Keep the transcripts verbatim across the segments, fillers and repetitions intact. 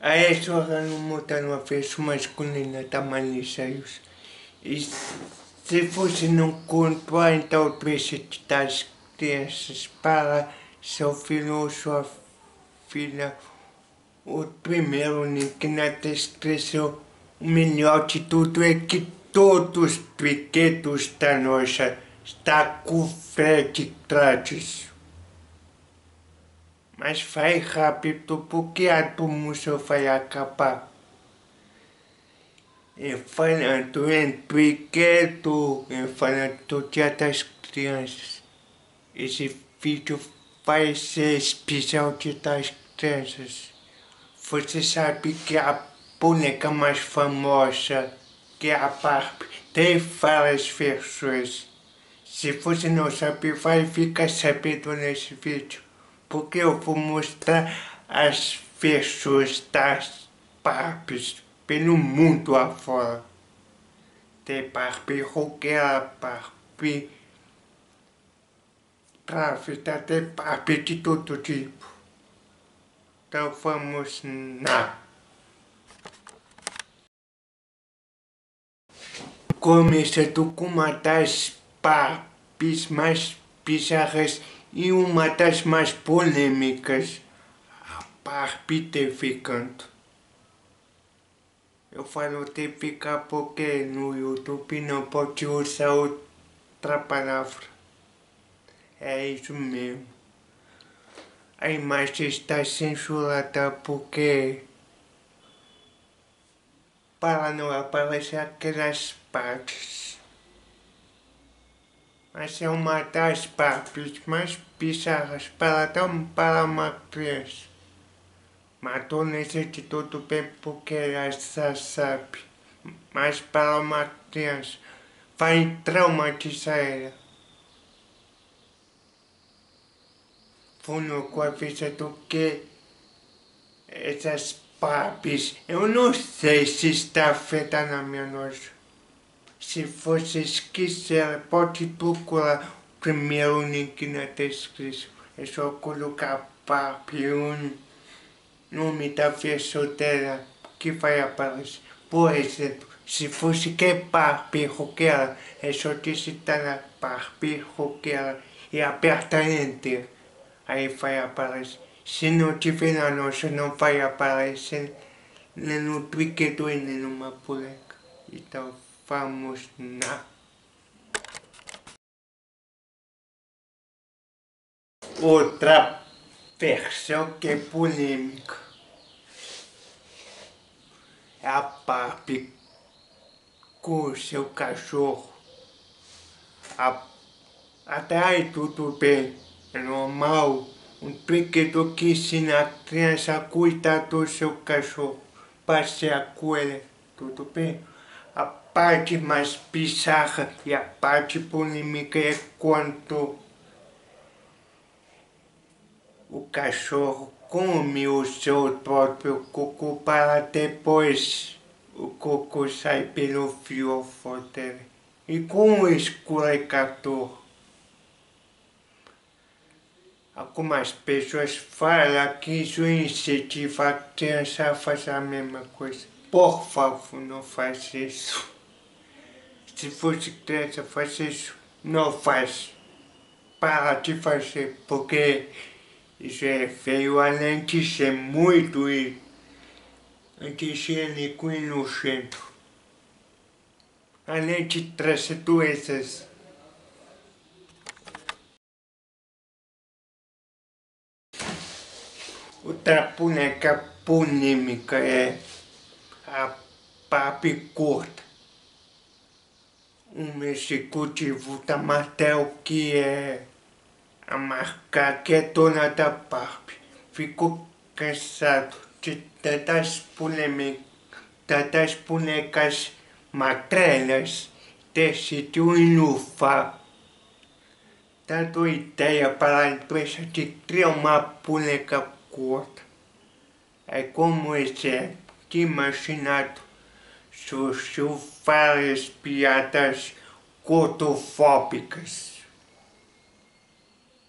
Adesso hanno montato una festa masculina da Maniçeiros. E se fosse num conto, então trouxe das crianças para seu filho ou sua filha. O primeiro que na descrição, o melhor de tudo é que todos os brinquedos da nossa está com frete. Mas vai rápido porque a música vai acabar. E falando em brinquedo, e falando do Dia das Crianças, esse vídeo vai ser especial Dia das Crianças. Você sabe que a boneca mais famosa, que é a Barbie, tem várias versões. Se você não sabe, vai ficar sabendo nesse vídeo, porque eu vou mostrar as versões das Barbies pelo mundo afora. Tem Barbie roqueira, Barbie grávida, tem Barbie de todo tipo. Então vamos lá. Começando com uma das Barbies mais bizarras e uma das mais polêmicas, a Barbie defecando. Eu falo defecar porque no YouTube não pode usar outra palavra. É isso mesmo. A imagem está censurada porque para não aparecer aquelas partes. Mas é uma das partes mais bizarras para, para uma criança. Matou nesse de tudo bem porque ela já sabe. Mas para uma criança vai traumatizar ela. Funo com a vista do que essas Barbies, eu não sei se está afetada na minha noja. Se vocês quiserem, pode procurar o primeiro link na descrição. É só colocar Barbie um nome da versão dela que vai aparecer. Por exemplo, se você quer Barbie roqueira, é só digitar na Barbie roqueira e aperta Enter. Aí vai aparecer. Se não tiver na nossa, não vai aparecer nem no brinquedo e nem numa boneca. Então vamos lá. Outra versão que é polêmica é a Barbie com o seu cachorro. A, até aí tudo bem, é normal. Um brinquedo que ensina a criança a cuidar do seu cachorro, passear com ele, tudo bem. A parte mais bizarra e a parte polêmica é quando o cachorro come o seu próprio cocô para depois o cocô sai pelo fiofó dele. E com o escorregador. Algumas pessoas falam que isso incentiva a criança a fazer a mesma coisa. Por favor, não faça isso. Se fosse criança fazer isso, não faz. Para de fazer, porque isso é feio, além de ser muito antigênico e nojento. Além de trazer doenças. Outra boneca polêmica é a Barbie gorda. Um executivo da Mattel, que é a marca que é dona da Barbie, ficou cansado de tantas polêmicas, tantas bonecas magrelas, decidiu inovar, dando ideia para a empresa de criar uma boneca gorda. É como exemplo de imaginado, surgiu várias piadas gordofóbicas.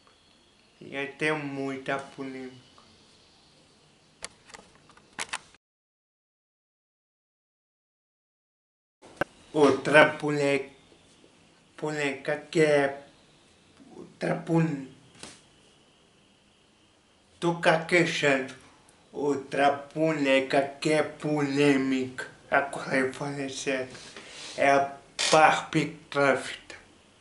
E até muita polêmica. outra boneca, boneca que é outra boneca. Tô caquejando. Outra boneca que é polêmica, agora eu falei certo, é a Barbie grávida.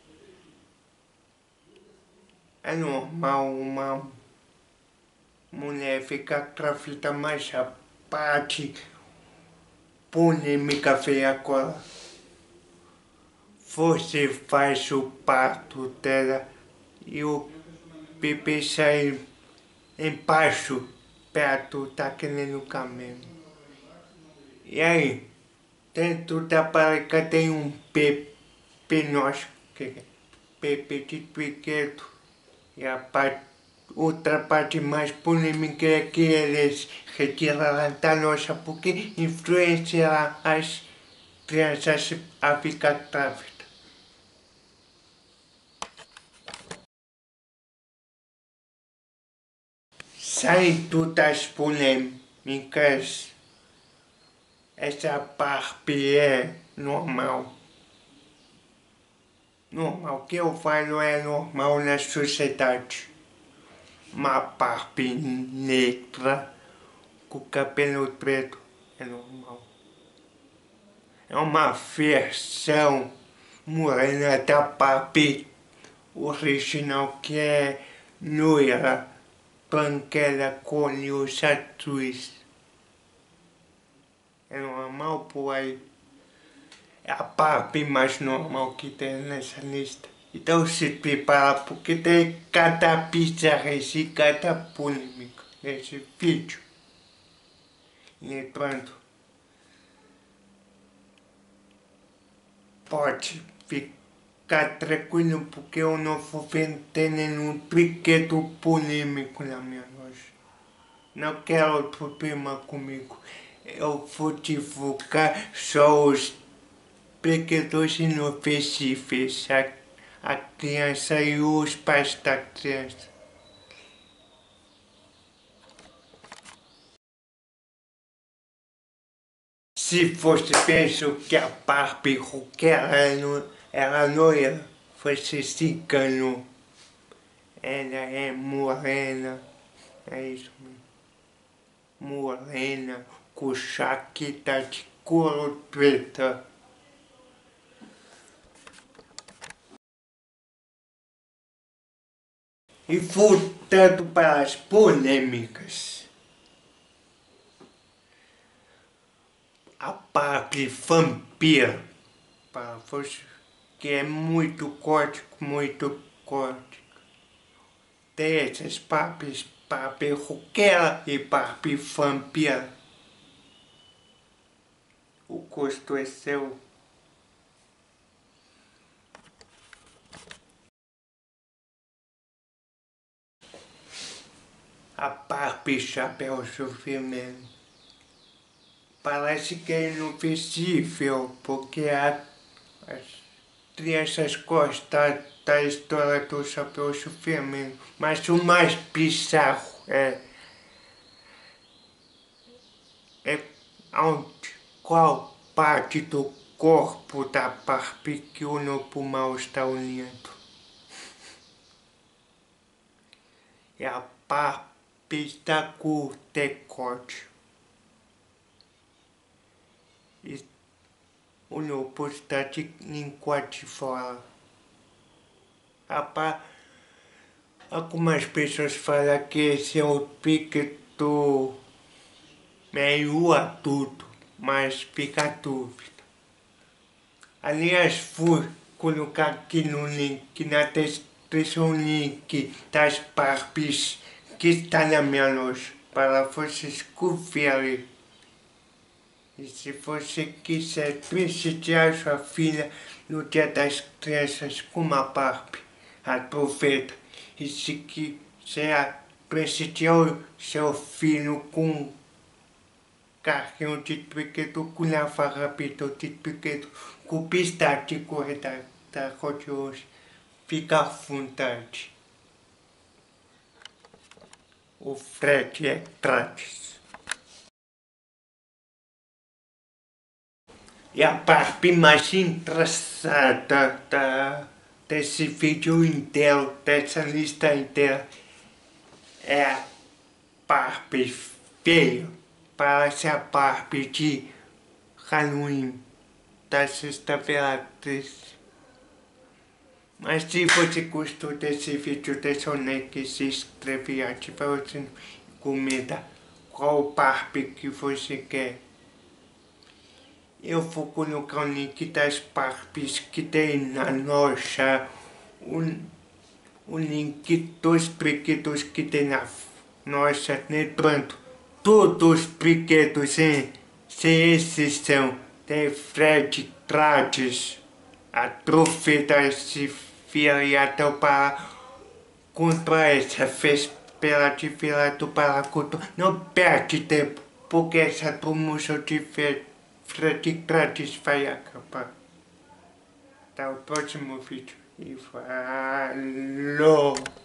É normal uma mulher ficar grávida, mas a parte polêmica veio agora. Você faz o parto dela e o bebê sai embaixo, perto, tá querendo caminho. E aí, dentro da barriga tem um bebê nosso, que é bebê de pequeno. E a parte, outra parte mais polêmica é que eles retiram da nossa porque influencia as crianças a ficar grávidas. Saindo das polêmicas, essa Barbie é normal. Normal, o que eu falo é normal na sociedade. Uma Barbie negra com cabelo preto é normal. É uma versão morena da Barbie original que é loira, branquela com olhos azuis. É normal por aí. É a Barbie mais normal que tem nessa lista. Então se prepara porque tem cada bizarrice e cada polêmica nesse vídeo. E pronto. Pode ficar tranquilo porque eu não vou vender nenhum brinquedo polêmico na minha loja. Não quero problema comigo. Eu vou divulgar só os brinquedos inofensivos. A, a criança e os pais da criança. Se você pensa que a Barbie roqueira era loira, fosse cigano. Ela é morena, é isso mesmo. Morena, com jaqueta de couro preta. E voltando para as polêmicas. A Barbie vampira, para você, que é muito gótico, muito gótico. Tem essas Barbies, Barbie roqueira e Barbie vampira. O gosto é seu. A Barbie chapéu sofrimento. Parece que é inofensível, porque a, as crianças gostam da história do chapéu sofrimento. Mas o mais bizarro é, é onde, qual parte do corpo da Barbie que o no pulmão está unindo. É a Barbie da com decote. E o lobo está de língua de fora. Algumas pessoas falam que esse é o pique do meio adulto, mas fica a dúvida. Aliás, vou colocar aqui no link, na descrição, o link das Barbies que está na minha loja, para vocês conferirem. E se você quiser prestigiar sua filha no Dia das Crianças com uma Barbie, aproveita. E se quiser prestigiar o seu filho com um carrinho de brinquedo, com lava rápido de brinquedo, com pista de corrida da Hot Wheels, fica à vontade. O frete é grátis. E a parte mais engraçada da, desse vídeo inteiro, dessa lista inteira, é a parte feia. Parece a parte de Halloween, da sexta-feira treze. Mas se você gostou desse vídeo, deixa o like, se inscreve e ativa o sininho e comenta qual parte que você quer. Eu vou colocar o link das partes que tem na loja, o, o link dos brinquedos que tem na loja, lembrando, todos os brinquedos, sem, sem exceção, tem frete grátis. A troféu se filiado para comprar essa fez pela de filiado para culto. Não perde tempo, porque essa promoção de frete grátis vai acabar. Até o próximo vídeo e falou!